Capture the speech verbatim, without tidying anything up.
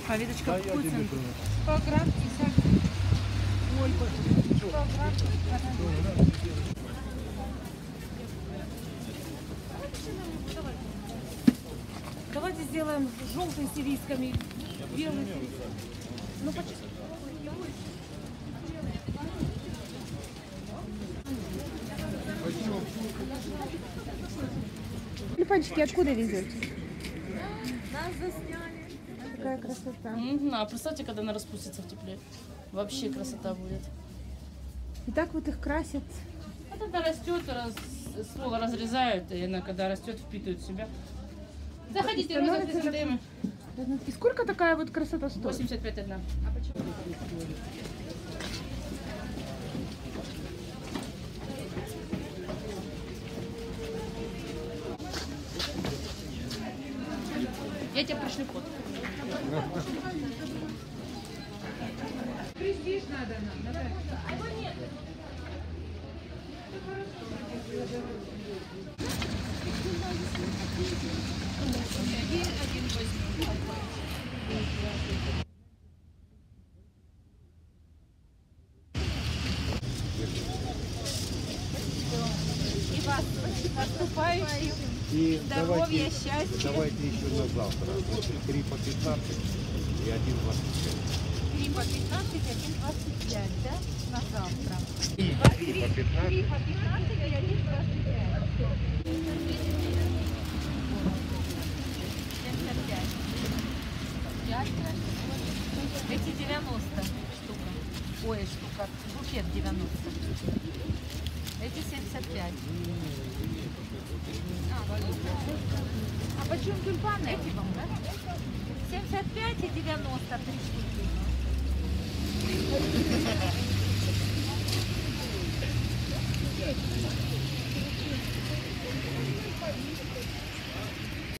А веточка в какую цену? сто грамм пятьдесят. Ой, сто грамм. Давайте сделаем желтый с ирисками, белый с ирисками. Ну, почему? Тюльпанчики откуда везете? Нас засняли. Какая красота. Угу. А представьте, когда она распустится в тепле. Вообще красота будет. И так вот их красят. А тогда растет, раз, ствол разрезают, и она, когда растет, впитывает в себя. Заходите, роза становится хризантемы. И сколько такая вот красота стоит? восемьдесят пять одна. А почему? Я тебе пришлю код. Престиж надо нам. И вас наступающим. И Здоровья, давайте, счастья. давайте еще на завтра. Значит, три по пятнадцать и один двадцать пять. три по пятнадцать, один двадцать пять, да? На завтра. И три по пятнадцать. три по пятнадцать и один двадцать пять. семьдесят пять. Эти девяносто штука. Ой, штука. Букет девяносто. Эти семьдесят пять. А почему тюльпаны? Эти вам, да? семьдесят пять и девяносто, три штуки.